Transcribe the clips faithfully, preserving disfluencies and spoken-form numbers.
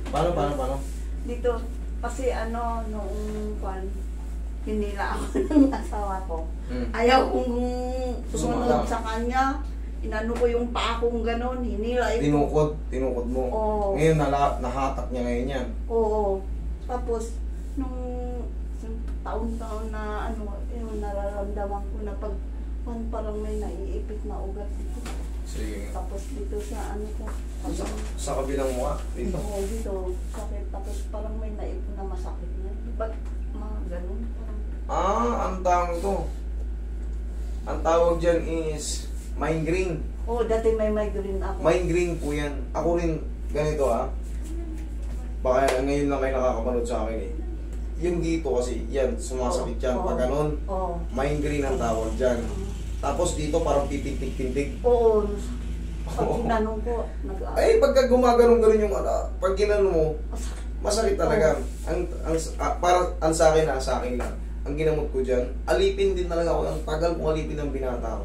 Paano, paano, paano? Dito, kasi ano, nung kwan, hinila ako ng asawa ko. Hmm. Ayaw kong sumunod Sumala. sa kanya. Inano ko yung paa kong ganon, hinila ito. Tinukod, tinukod mo. Oo. Ngayon, nala, nahatak niya ngayon yan. Oo. Tapos, nung taon-taon na ano, yung nararamdaman ko na pag kwan, parang may naiipit na ugat dito. Sige. Tapos dito sa ano ko, Sa, sa kabilang mukha, dito. Oo, dito, sakit. Tapos parang may naipon na masakit na. Ba't mga ganun? Parang, Ah, ang tawag to. Ang tawag dyan is migraine. oh, dati may migraine ako. Migraine po yan. Ako rin, ganito ah. Baka ngayon lang kayo nakakapanood sa akin eh. Yung dito kasi, yan, sumasakit yan. Oo. Pag ganun, Oo. migraine ang tawag dyan. Tapos dito parang pipintig-pintig. Oo. Pag Oo. tinanong ko, nag Ay, pagka gumaganon-ganon yung ala, pag ginano mo, masakit. masakit talaga. Ang, ang, ah, para, ang sa akin na, sa akin lang. Ang ginamot ko dyan, alipin din talaga ako. Ang tagal kong alipin ng binata ko.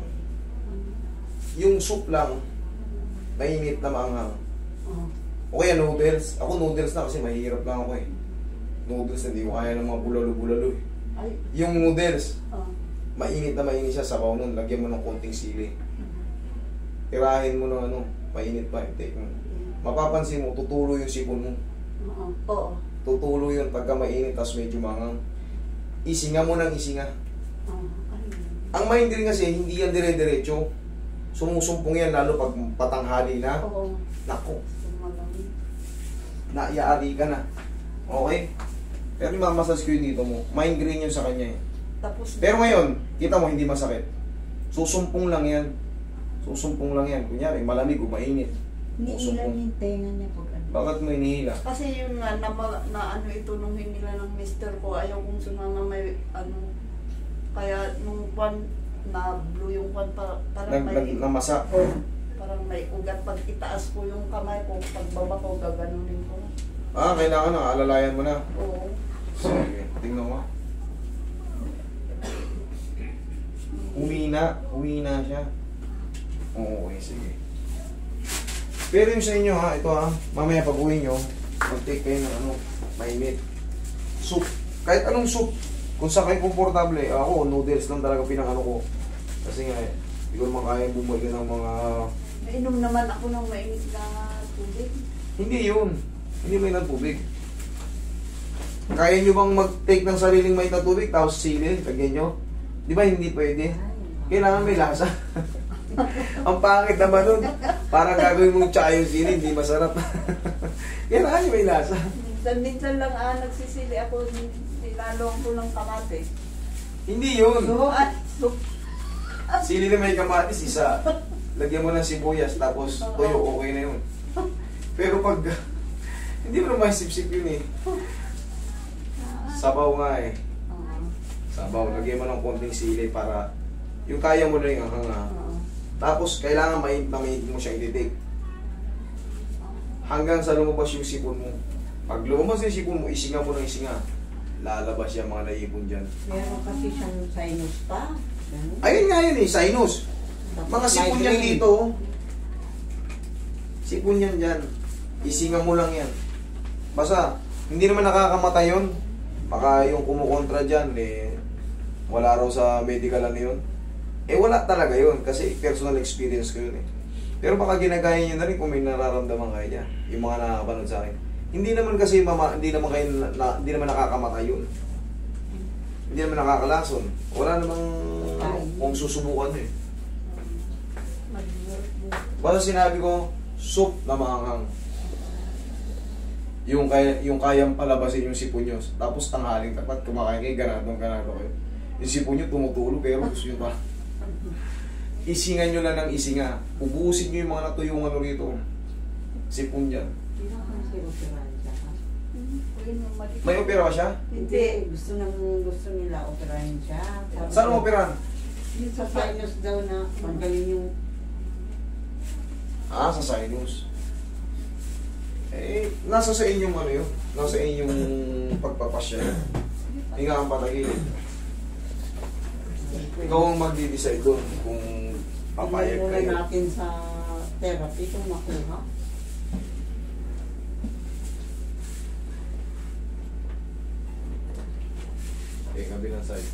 Yung soup lang, mainit na maanghang. Oo. O kaya noodles. Ako noodles na kasi mahirap lang ako eh. Noodles na hindi ko kaya ng mga bulalo-bulalo eh. Ay, Yung noodles, oo. mainit na mainit siya, sabaw nun, lagyan mo ng konting sili. Tirahin mo ng ano, mainit pa. Take mo. Mapapansin mo, tutulo yung sipon mo. Oo. Oo. Tutulo yun pagka mainit, tapos medyo mangang. Isinga mo ng isinga. Oo. Ay, Ang migraine kasi, hindi yan dire-diretso. Sumusumpong yan, lalo pag patanghali na. oo. Naku, Sumalamig. naiaari ka na. Okay? Pero imamasas ko yun dito mo. Migraine yun sa kanya eh. Tapos, Pero ngayon, kita mo hindi masakit. Susumpong lang yan. Susumpong lang yan. Kunyari, malamig o mainit. Niilan yung tenga niya pag ano. Bakit mo inihila? kasi yung nga, na, na ano ito nung hinila ng mister ko, ayaw kong sumama may ano, kaya nung kwan, na blue yung kwan, pa, parang Nag, nag, may, namasa. parang may ugat. Pag itaas ko yung kamay ko, pagbaba ko, gaganunin ko. Ah, kailangan na. Alalayan mo na. Oo. Sige, tingnan mo. Humina. Humina siya. Oo, okay, sige. Pero yung sa inyo ha, ito ha, mamaya pag uwi nyo, mag-take kayo ng ano, mainit. Soup. Kahit anong soup. Kung saan kayo komportable, ako, noodles lang talaga pinang ano ko. Kasi nga, eh, hindi ko naman kaya bumalik ng mga... Nainom naman ako ng mainit na tubig. Hindi yun. Hindi may ng tubig. Kaya nyo bang mag-take ng sariling may na tubig, tapos sili, lagyan nyo? Di ba hindi pwede? Kailangan may lasa. Ang pangit naman nun. Parang gagawin mong tsaka yung sili, hindi masarap. Kailangan nyo may lasa. Minsan-minsan lang ah, nagsisili ako, nilalong ko ng kamatis. Hindi yun. So, at, so, Sili na may kamatis, isa. Lagyan mo ng sibuyas, tapos toyo, okay na yun. Pero pag... Hindi mo naman sip-sip yun eh. Sabaw nga eh. Oo. Sabaw, lagyan mo ng konting sili para... Yung kaya mo na yung hanga. Oo. Tapos, kailangan mainit na mainit mo siyang i-take. Hanggang sa lumabas yung sipon mo. Pag lumabas yung sipon mo, isinga mo ng isinga. Lalabas yung mga naipon dyan. Meron kasi siyang sinus pa. Ganun. Ayun nga yun eh, sinus. Tapos Mga sipon yan migraine. dito. oh. Sipon yan dyan. Isinga mo lang yan. Basta, hindi naman nakakamatay yun. Baka yung kumukontra dyan, eh, wala raw sa medical ano yun. Eh, wala talaga yun. Kasi personal experience ko yun eh. Pero baka ginagaya nyo na rin kung may nararamdaman kayo dyan. Yung mga nakakapanood sa akin. Hindi naman kasi, mama, hindi naman kayo, na, hindi naman nakakamatay yun. Hindi naman nakakalason. Wala namang, ano, kung susubukan nyo eh. Basta sinabi ko, soup na maanghang. Yung kaya yung kayang palabasin yung sipon nyo. Tapos tanghaling tapat, kumakain kayo, ganadong ganado kayo. Yung sipon nyo tumutulo, pero gusto nyo pa. Isingan nyo lang ng isinga. Ubusin nyo yung mga natuyungan ano rito. Sipon dyan. Hindi naman siya operahan siya. ha? May opera ba siya? Hindi. Gusto nang gusto nila operahan siya. Tapos- Saan ang operahan? Yung sa sinus daw na magaling yung... Ah, sa sinus. Eh, nasa sa inyong ano yun? Nasa inyong pagpapasya. Hinga ang patagilid. Ikaw ang magdi-decide doon kung papayag Tingnan kayo. muna natin sa therapy kung makuha. Kabilang side.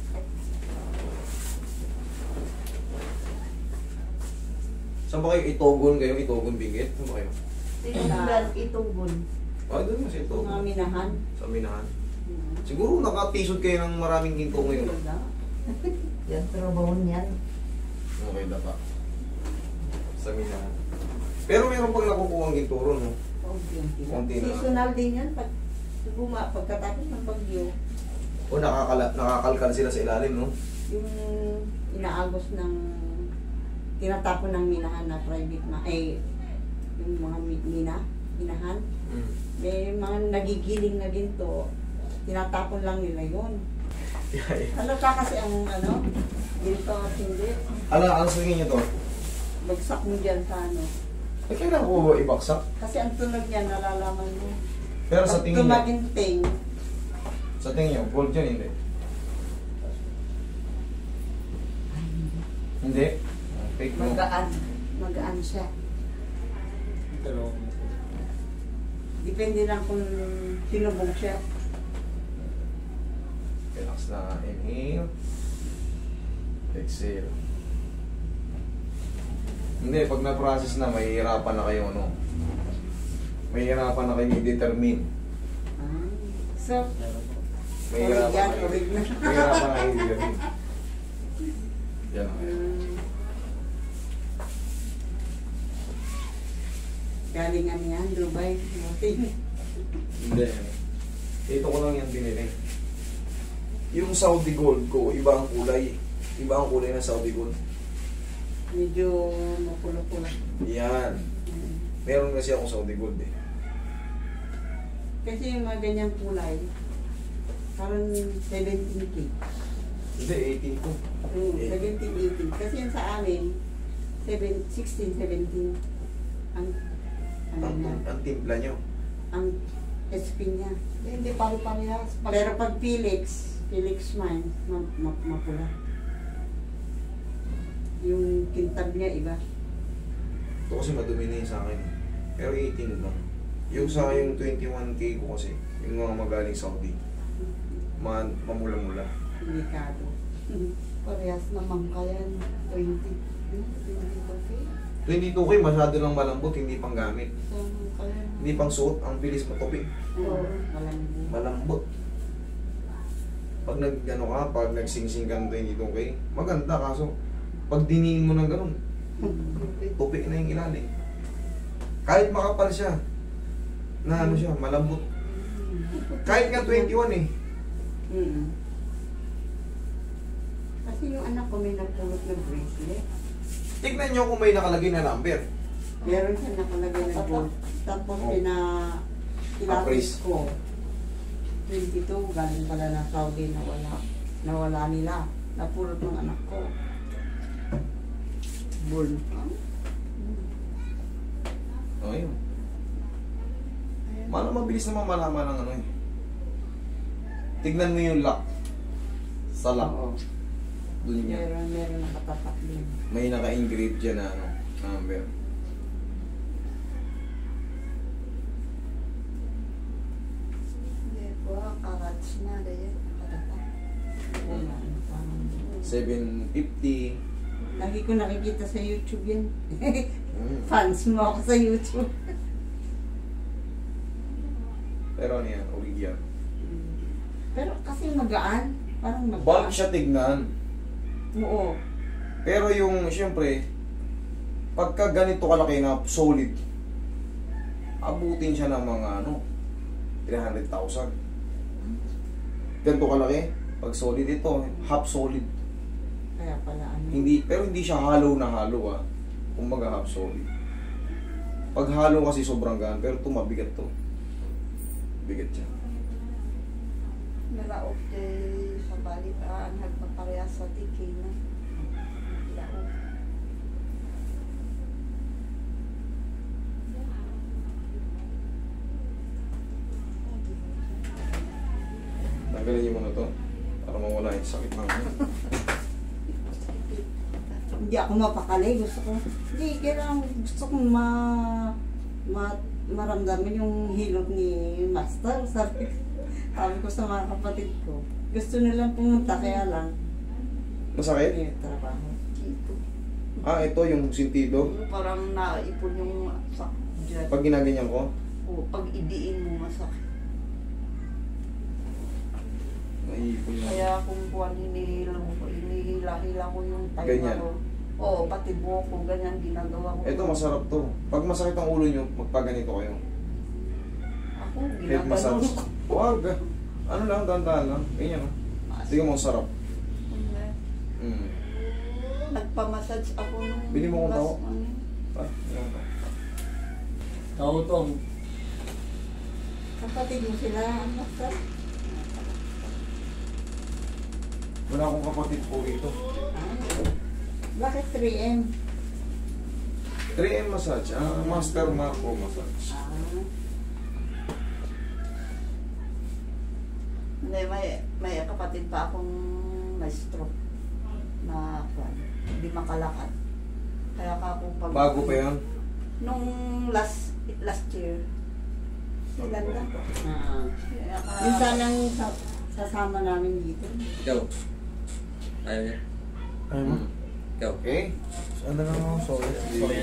Saan ba kayo? Itogon kayo? Itogon Benguet? Saan ba kayo? Tingnan, itugon. Ah, doon mas ito. Mga minahan. Sa Minahan. Hmm. Siguro nakatisod kayo ng maraming ginto ngayon. Wala. Yan, trabaho niyan. Okay na pa. Sa Minahan. Pero meron pag nakukuha ang ginto ron, no? Konti Konti na. Seasonal din yan. Pag guma, pagkatapos ng bagyo, O nakakala, nakakalkal sila sa ilalim, no? yung inaagos ng tinatapon ng minahan na private na, eh, yung mga mi- mina, minahan, Mm. may mga nagigiling na ginto, tinatapon lang nila yun. Ano ka kasi ang ano, ginto at hindi, Ala, ano sa tingin nyo to? bagsak mo dyan sa ano. Eh, kailangan ko ba ibaksak? Kasi ang tunog niya, nalalaman mo. Pero sa Pag tingin nyo, tumaginting, sa tingin nyo, gold yan, hindi? Hindi? Fake mo. magaan, magaan siya. Depende lang kung sinubog siya. Relax na. Inhale. Exhale. Hindi, pag na-process na, mahihirapan na kayo, ano? Mahihirapan na kayo i-determine. Ah. So, Mahihirapan Orig yan, na kayo. orig na. Mahihirapan na kayo i-determine. Yan. um, galingan yan, Dubai, Moting. Hindi. Ito ko lang yan binili. Yung Saudi gold ko, iba ang kulay. Iba ang kulay ng Saudi gold. Medyo mapulo-pulo. Yan. Mm. Meron kasi akong Saudi gold eh. Kasi yung mga ganyang kulay, parang seventeen K. Hindi, eighteen ko. Mm, Eh. seventeen, eighteen. Kasi yung sa amin, seven, sixteen, seventeen. Ang, ano Ang, na, ang timpla nyo. ang S P niya. Hindi pare-parehas. Pag- Pero pag Felix, Felix mine, ma, ma, mapula. Yung kintab niya iba. Ito kasi madumi na yun sa akin. Pero eighteen lang. Yung sa yung twenty-one K ko kasi, yung mga magaling Saudi, ma mamula-mula. Delikado. Parehas naman kayan. twenty. twenty okay. twenty-two K masyado lang malambot, hindi pang gamit. Naman kayan. Hindi pang suot, ang bilis matupi. Oo, walang Malambot. Pag nag ano ka, pag nagsingsing ka ng twenty-two K, maganda kaso pag diningin mo ng ganun, tupi na yung ilalim. Kahit makapal siya, na ano siya, malambot. Kahit nga twenty-one eh. Mm. Kasi yung anak ko may napulot ng bracelet. Tignan nyo kung may nakalagay na number. Meron siya nakalagay na gold. Tapos Oh. pina Appraise. ilapis ko. twenty-two, galing pala na Saudi na wala. Nawala nila. Napulot ng anak ko. Bull. Oh, yun. Mana mabilis naman malaman ng ano eh. Tignan mo yung lock. Sa lock. Oo. Dun yan. Meron, meron nakatapak din. May naka-engrave dyan na ano, number. Hindi po, karats na. Ganyan. Karata. Wala. ano, parang- seven fifty. Lagi ko nakikita sa YouTube yan. Mm. Fans mo ako sa YouTube. Pero ano yan, origyan. Pero kasi magaan. Parang magaan. Bulk siya tignan. Oo. Pero yung, siyempre, pagka ganito kalaki na solid, abutin siya ng mga ano, three hundred thousand. Ganito kalaki, pag solid ito, half solid. Kaya pala ano. Hindi, pero hindi siya hollow na hollow ah. Kumbaga half solid. Pag hollow kasi sobrang gaan, pero ito mabigat to. Bigat siya. Nalaok kay sa balik. Ah, nagpaparehas sa tiki na. Laok. Tanggalin niyo muna to para mawala yung sakit ng Hindi ako mapakali. Gusto ko, hindi, kailangan gusto kong ma, ma, maramdaman yung hilot ni Master. Sabi, sabi ko sa mga kapatid ko. Gusto nilang pumunta, kaya lang. Masakit? Eh, trabaho. Dito. Ah, ito yung sintido. Yung parang naipon yung sa dyan. Pag ginaganyan ko, O, pag idiin mo masakit. naiipon na. Kaya kung kuwan hinihila ko, hinihila-hila ko yung tayo Ganyan. ko. Oo, pati buhok ko, ganyan ginagawa ko. Ito masarap to. Pag masakit ang ulo nyo, magpaganito kayo. Ako, Head ginagawa massage. ko. Huwag. Ano lang, dahan-dahan lang. Ganyan ah. Tingnan mo, ang sarap. Hindi. Mm. Nagpamassage ako nung Bili mo akong last tao. ano. Ah, yan to. Tautong. Kapatid mo sila, ano sir? Wala akong kapatid po rito. Ah, bakit three M? three M massage. Ah, Master Marco massage. Ah, Hindi, may, may kapatid pa akong may stroke na kuwan. Hindi makalakad. Kaya ka ako pag... Bago pa yan. Nung last last year. Maganda. ah. Kaya ka... Minsan lang sa- sasama namin dito. Ikaw. Ayaw niya. Ayaw mo? Ikaw. Okay. Ano lang ako? Sorry. Sorry.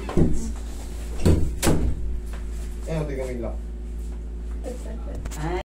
Eh, hindi kami lang. Ay,